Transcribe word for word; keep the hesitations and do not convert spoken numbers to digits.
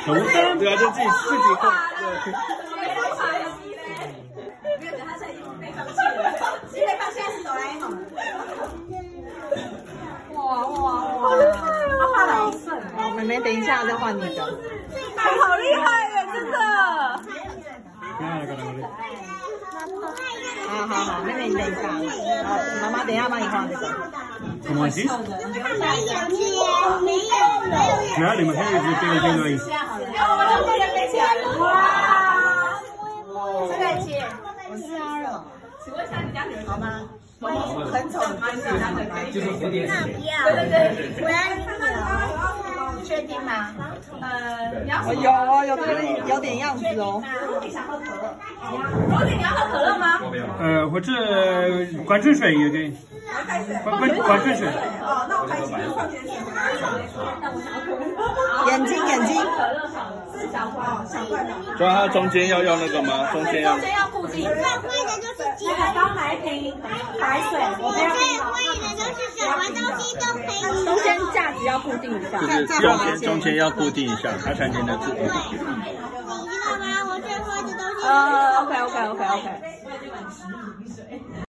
手灯对啊，就自己自己控。 没有，他现在已经被放弃了，因为他现在是哆啦 A 梦。哇哇哇！好厉害哦！他画的好顺。 好，妹妹，等一下再换你的。 哎，好厉害耶，真的。 好好好，妹妹你等一下，好，妈妈等一下帮你画这个。 什么意思？ 没有没有。 哪里嘛？现在是这个这个。 我都被人飞起来了。哇！这个姐，我是阿柔。请问一下你家女儿好吗？很丑， 就是蝴蝶。 那不要。 对对对，我要看看你确定吗？呃，你要有哦，有这个有点样子哦。 如果你想喝可乐，罗姐你要喝可乐吗？ 呃，或者矿泉水也可以。矿矿矿泉水。 哦，那我开几瓶矿泉水。 眼睛眼睛。 可乐好了，是小罐哦，小罐的。 所以它中间要要那个吗？中间要。 中间要固定。 最贵的就是鸡那个刚买一瓶白水，我不要最贵的就是什么东西都可以。 中间架子要固定一下。 就是中间中间要固定一下，它才粘得住。 对，你知道吗？我最贵的东西。 呃 ，OK OK OK OK。